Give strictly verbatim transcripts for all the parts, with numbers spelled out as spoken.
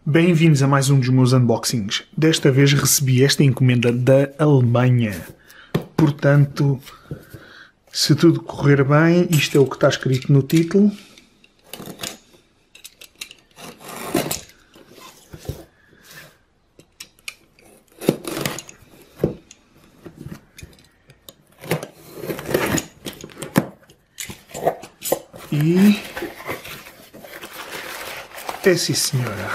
Bem-vindos a mais um dos meus unboxings. Desta vez recebi esta encomenda da Alemanha. Portanto, se tudo correr bem, isto é o que está escrito no título. E... é sim, senhora.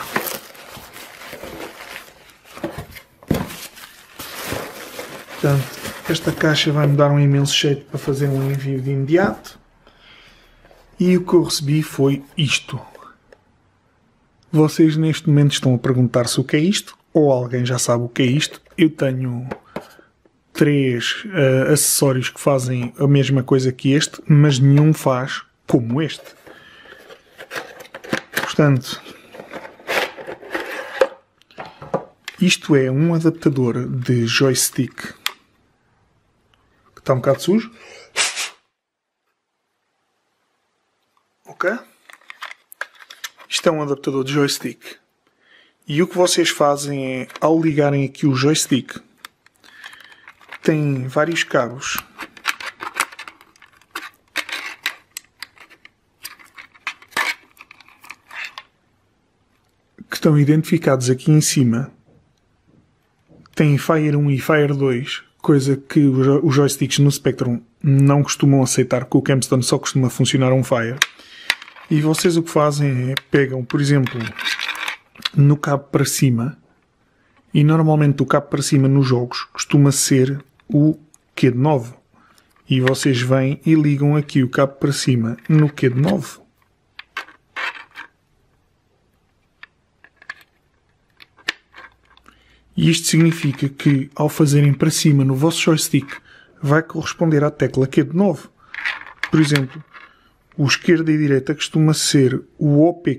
Portanto, esta caixa vai-me dar um imenso jeito para fazer um envio de imediato. E o que eu recebi foi isto. Vocês neste momento estão a perguntar-se o que é isto, ou alguém já sabe o que é isto. Eu tenho três uh, acessórios que fazem a mesma coisa que este, mas nenhum faz como este. Portanto, isto é um adaptador de joystick que está um bocado sujo. Ok? Isto é um adaptador de joystick. E o que vocês fazem é, ao ligarem aqui o joystick, tem vários cabos que estão identificados aqui em cima. Tem Fire um e Fire dois, coisa que os joysticks no Spectrum não costumam aceitar, que o Camstone só costuma funcionar um Fire. E vocês o que fazem é, pegam, por exemplo, no cabo para cima, e normalmente o cabo para cima nos jogos costuma ser o Q de nove. E vocês vêm e ligam aqui o cabo para cima no Q de nove. E isto significa que, ao fazerem para cima no vosso joystick, vai corresponder à tecla Q de nove. Por exemplo, o esquerda e direita costuma ser o O P.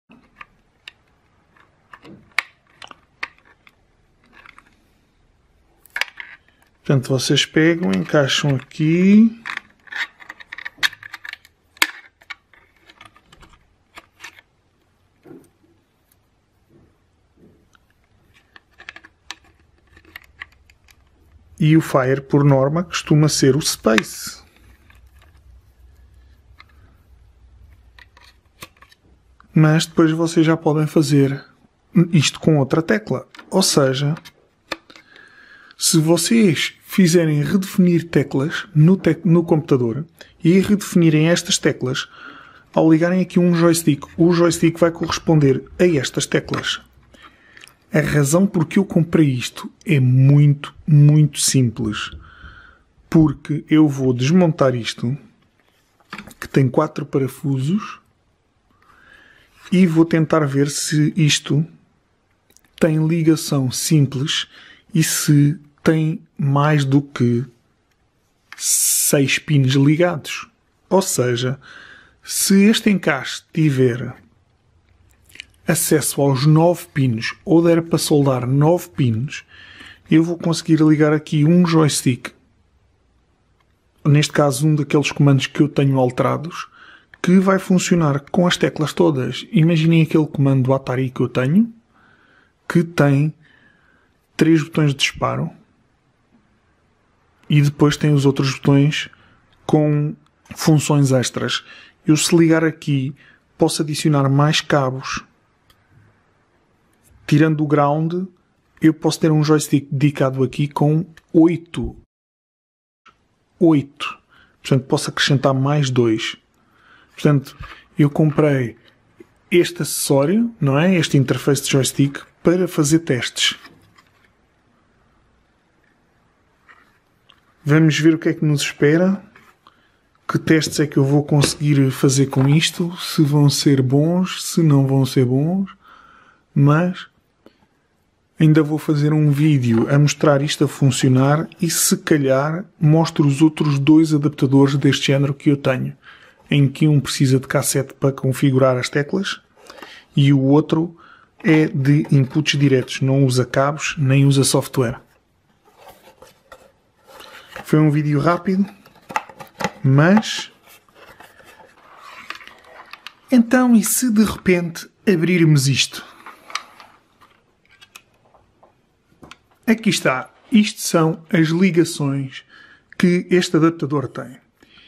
Portanto, vocês pegam, encaixam aqui. E o Fire, por norma, costuma ser o Space. Mas depois vocês já podem fazer isto com outra tecla. Ou seja, se vocês fizerem redefinir teclas no, te no computador e redefinirem estas teclas, ao ligarem aqui um joystick, o joystick vai corresponder a estas teclas. A razão por que eu comprei isto é muito, muito simples. Porque eu vou desmontar isto, que tem quatro parafusos, e vou tentar ver se isto tem ligação simples e se tem mais do que seis pins ligados. Ou seja, se este encaixe tiver acesso aos nove pinos, ou der para soldar nove pinos, eu vou conseguir ligar aqui um joystick, neste caso um daqueles comandos que eu tenho alterados, que vai funcionar com as teclas todas. Imaginem aquele comando do Atari que eu tenho, que tem três botões de disparo, e depois tem os outros botões com funções extras. Eu, se ligar aqui, posso adicionar mais cabos. Tirando o ground, eu posso ter um joystick dedicado aqui com oito. oito. Portanto, posso acrescentar mais dois. Portanto, eu comprei este acessório, não é? Este interface de joystick, para fazer testes. Vamos ver o que é que nos espera. Que testes é que eu vou conseguir fazer com isto. Se vão ser bons, se não vão ser bons. Mas ainda vou fazer um vídeo a mostrar isto a funcionar e, se calhar, mostro os outros dois adaptadores deste género que eu tenho, em que um precisa de cassete para configurar as teclas e o outro é de inputs diretos, não usa cabos nem usa software. Foi um vídeo rápido, mas... então, e se de repente abrirmos isto? aqui está. Isto são as ligações que este adaptador tem.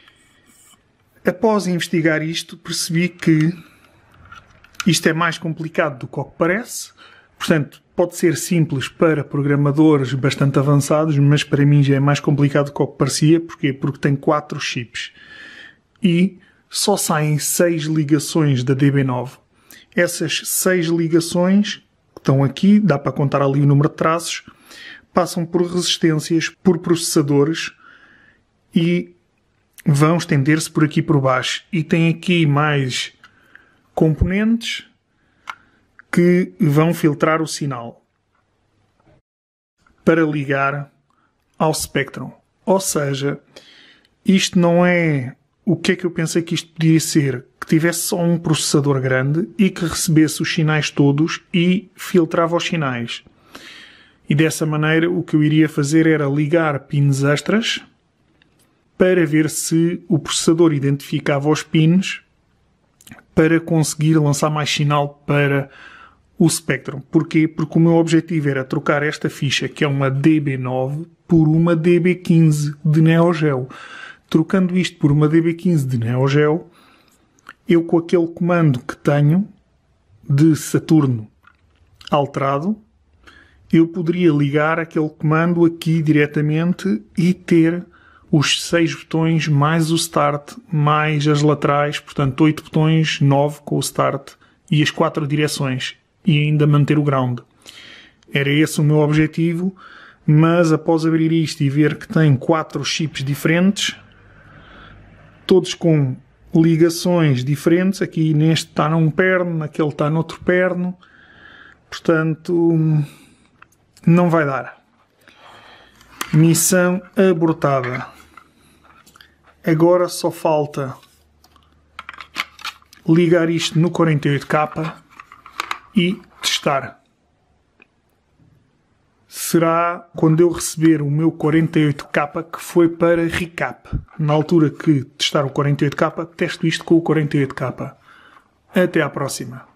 Após investigar isto, percebi que isto é mais complicado do que o que parece. Portanto, pode ser simples para programadores bastante avançados, mas para mim já é mais complicado do que o que parecia. Porquê? Porque tem quatro chips. E só saem seis ligações da D B nove. Essas seis ligações que estão aqui, dá para contar ali o número de traços, passam por resistências, por processadores e vão estender-se por aqui por baixo. E tem aqui mais componentes que vão filtrar o sinal para ligar ao Spectrum. Ou seja, isto não é o que é que eu pensei que isto podia ser, que tivesse só um processador grande e que recebesse os sinais todos e filtrava os sinais. E dessa maneira o que eu iria fazer era ligar pins extras para ver se o processador identificava os pins para conseguir lançar mais sinal para o Spectrum. Porquê? Porque o meu objetivo era trocar esta ficha, que é uma D B nove, por uma D B quinze de Neo Geo. Trocando isto por uma D B quinze de Neo Geo, eu com aquele comando que tenho de Saturno alterado, eu poderia ligar aquele comando aqui diretamente e ter os seis botões mais o Start, mais as laterais, portanto oito botões, nove com o Start e as quatro direções e ainda manter o ground. Era esse o meu objetivo, mas após abrir isto e ver que tem quatro chips diferentes, todos com ligações diferentes, aqui neste está num perno, naquele está noutro perno, portanto não vai dar. Missão abortada. Agora só falta ligar isto no quarenta e oito K e testar. Será quando eu receber o meu quarenta e oito K que foi para recap. Na altura que testar o quarenta e oito K, testo isto com o quarenta e oito K. Até à próxima.